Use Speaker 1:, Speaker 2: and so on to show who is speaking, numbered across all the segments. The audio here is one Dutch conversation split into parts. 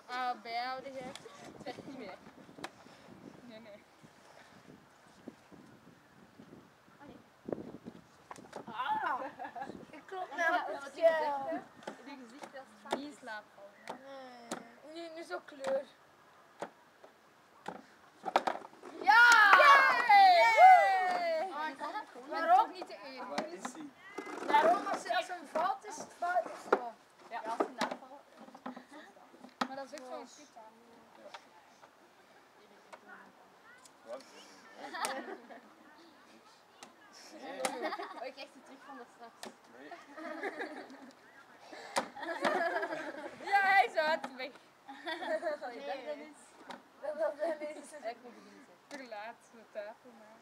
Speaker 1: Bijhouden je. Het werkt niet meer. Nee.
Speaker 2: Ik klop naar het
Speaker 1: In je gezicht als het niet in slaap vallen.
Speaker 2: Nee, nu zo kleur. Ja!
Speaker 1: Yay!
Speaker 2: Waarom?
Speaker 1: Niet te eten.
Speaker 3: Waar is hij?
Speaker 2: Daarom als een fout is, het fout is zo.
Speaker 1: Ja, als je nafvalt. Maar dat is ook zo'n pita.
Speaker 3: Wat?
Speaker 1: Oh, ik krijg de terug van dat straks.
Speaker 3: Nee.
Speaker 1: Ja, hij is uit weg.
Speaker 2: Nee. Dat is
Speaker 1: Ik moet beginnen. Verlaat de tafel maar.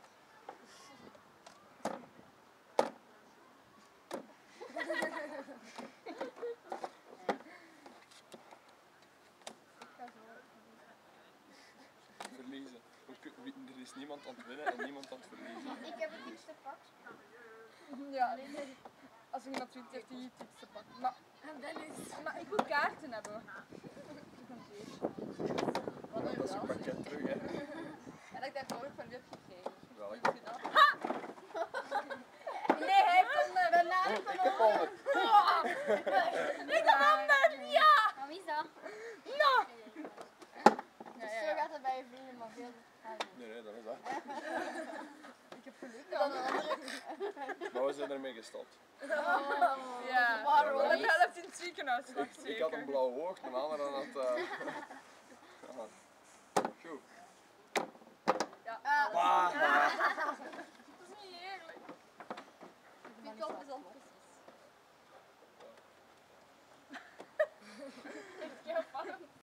Speaker 3: Verliezen. Er is niemand aan het winnen en niemand aan het verliezen.
Speaker 2: Ik heb het eerste pak.
Speaker 1: Ja, als je iemand wint, heeft hij iets te pakken. Maar ik wil kaarten hebben. Wat
Speaker 3: Dat is een pakket terug, hè.
Speaker 1: En dat ik daar nodig van u heb gekregen.
Speaker 3: Welk?
Speaker 1: Nee, hij heeft een banaan
Speaker 3: Ik
Speaker 1: van
Speaker 3: heb 100.
Speaker 1: Ik heb 100, ja!
Speaker 2: Maar wie is dat?
Speaker 1: No!
Speaker 2: Zo gaat het bij je vrienden, maar veel.
Speaker 3: Nee, dat is dat.
Speaker 1: Ik heb geluk dan.
Speaker 3: Maar we zijn ermee gestopt.
Speaker 1: Ja,
Speaker 2: Waarom?
Speaker 1: dan heb je dat in het ziekenhuis lag,
Speaker 3: Ik had
Speaker 1: zeker.
Speaker 3: een blauw oog, een andere had... Ja. Goed.
Speaker 1: Ja.
Speaker 3: Bah, bah.
Speaker 1: Dat is niet eerlijk.
Speaker 2: Die kop is al